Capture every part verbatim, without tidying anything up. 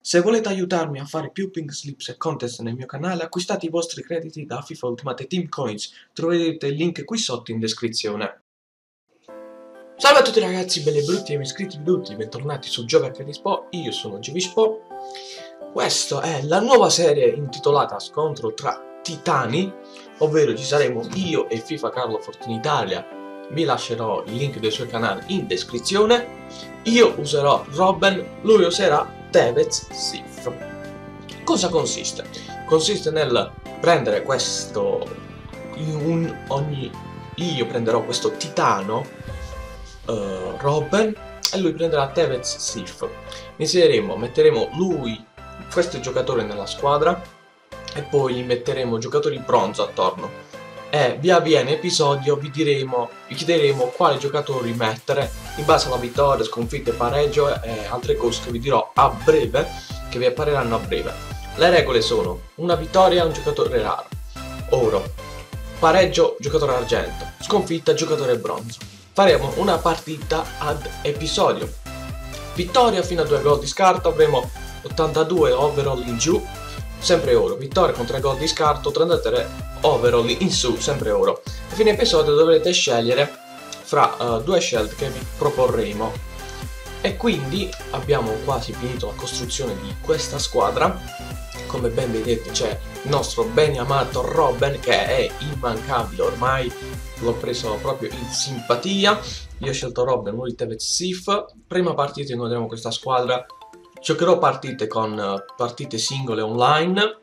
Se volete aiutarmi a fare più pink slips e contest nel mio canale, acquistate i vostri crediti da FIFA Ultimate Team Coins. Troverete il link qui sotto in descrizione. Salve a tutti ragazzi, belli e brutti e iscritti tutti, bentornati su Gioca Credispo. Io sono Gvispo. Questa è la nuova serie intitolata Scontro tra Titani, ovvero ci saremo io e FIFA Carlo Fortuna Italia. Vi lascerò il link del suo canale in descrizione. Io userò Robben, lui userà Tevez Sif. Cosa consiste? Consiste nel prendere questo un, ogni io prenderò questo titano uh, Robben e lui prenderà Tevez Sif. Inseriremo, metteremo lui, questo giocatore nella squadra e poi gli metteremo giocatori bronzo attorno. E via via in episodio vi diremo, vi chiederemo quali giocatori mettere in base alla vittoria, sconfitte, pareggio e altre cose che vi dirò a breve, che vi appariranno a breve. Le regole sono: una vittoria un giocatore raro, oro, pareggio giocatore argento, sconfitta giocatore bronzo. Faremo una partita ad episodio. Vittoria fino a due gol di scarto, avremo ottantadue overall in giù, sempre oro. Vittoria con tre gol di scarto, trentatré overall in su, sempre oro. A fine episodio dovrete scegliere fra uh, due scelte che vi proporremo. E quindi abbiamo quasi finito la costruzione di questa squadra. Come ben vedete c'è il nostro ben amato Robben, che è immancabile ormai, l'ho preso proprio in simpatia. Io ho scelto Robben, lui Tevez Sif. Prima partita incontriamo questa squadra. Giocherò partite con uh, partite singole online,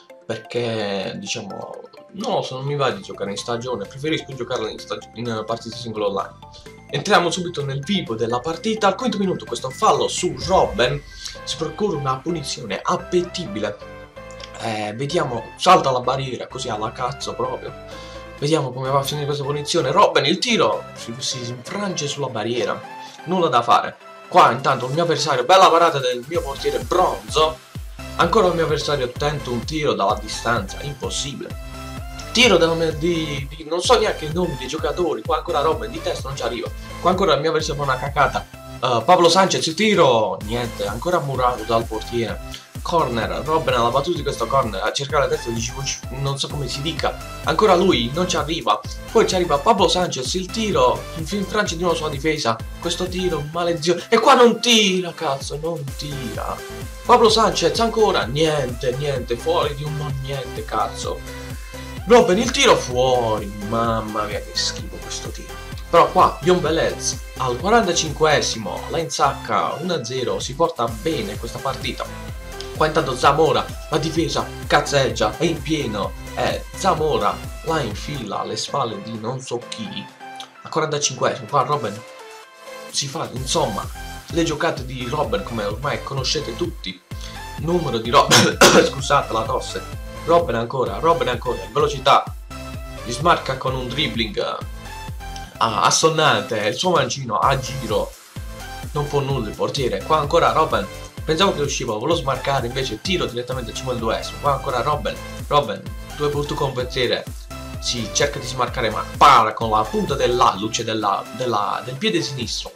perché diciamo no, se non mi va di giocare in stagione, preferisco giocarla in, in partite singole online. Entriamo subito nel vivo della partita. Al quinto minuto questo fallo su Robben, si procura una punizione appetibile. Eh, vediamo, salta la barriera così alla cazzo proprio. Vediamo come va a finire questa punizione. Robben, il tiro, si, si infrange sulla barriera, nulla da fare. Qua intanto il mio avversario, bella parata del mio portiere bronzo. Ancora il mio avversario tenta un tiro dalla distanza, impossibile. Tiro di, di, di non so neanche i nomi dei giocatori. Qua ancora Robben di testa non ci arriva. Qua ancora il mio avversario fa una cacata. uh, Pablo Sanchez, il tiro, niente, ancora murato dal portiere. Corner, Robben alla battuta di questo corner, a cercare la testa di non so come si dica. Ancora lui, non ci arriva. Poi ci arriva Pablo Sanchez, il tiro, in Francia di nuovo sulla difesa. Questo tiro, maledizione. E qua non tira, cazzo, non tira. Pablo Sanchez ancora, niente, niente, fuori di un non niente, cazzo. Robben, il tiro fuori, mamma mia che schifo questo tiro. Però qua, Yon Velez, al quarantacinquesimo, la insacca uno a zero, si porta bene questa partita. Qua intanto Zamora, la difesa cazzeggia, è in pieno, e Zamora la infila alle spalle di non so chi. Al quarantacinquesimo, qua Robben si fa, insomma, le giocate di Robben come ormai conoscete tutti. Numero di Robben, scusate la tosse. Robben ancora, Robben ancora, velocità, gli smarca con un dribbling ah, assonnante, il suo mancino a giro, non può nulla il portiere. Qua ancora Robben, pensavo che usciva, volevo smarcare, invece tiro direttamente al cinquantaduesimo. Qua ancora Robben, Robben, due punti con portiere, si cerca di smarcare ma para con la punta dell'alluce della, della, del piede sinistro.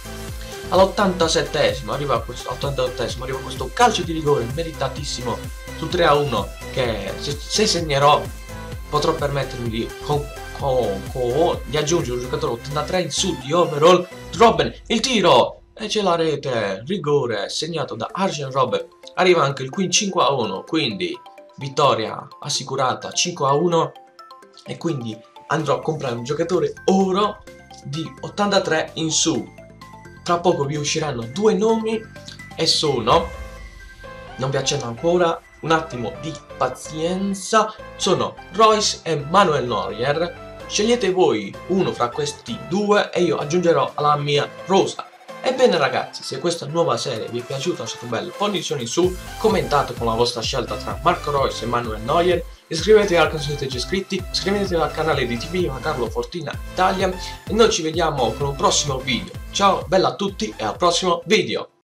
All'ottantasettesimo arriva questo, ottantaottesimo arriva questo calcio di rigore meritatissimo sul tre a uno, che se, se segnerò potrò permettermi di, con, con, con, di aggiungere un giocatore ottantatré in su di overall. Robben, il tiro, e c'è la rete, rigore segnato da Arjen Robben. Arriva anche il qui cinque a uno, quindi vittoria assicurata cinque a uno, e quindi andrò a comprare un giocatore oro di ottantatré in su. Tra poco vi usciranno due nomi e sono, non vi accenno ancora, un attimo di pazienza, sono Reus e Manuel Neuer. Scegliete voi uno fra questi due e io aggiungerò alla mia rosa. Ebbene ragazzi, se questa nuova serie vi è piaciuta, è stato bello, pollici su, commentate con la vostra scelta tra Marco Reus e Manuel Neuer, iscrivetevi al canale se siete già iscritti, iscrivetevi al canale di T V Carlo Fortuna Italia e noi ci vediamo con un prossimo video. Ciao, bella a tutti e al prossimo video!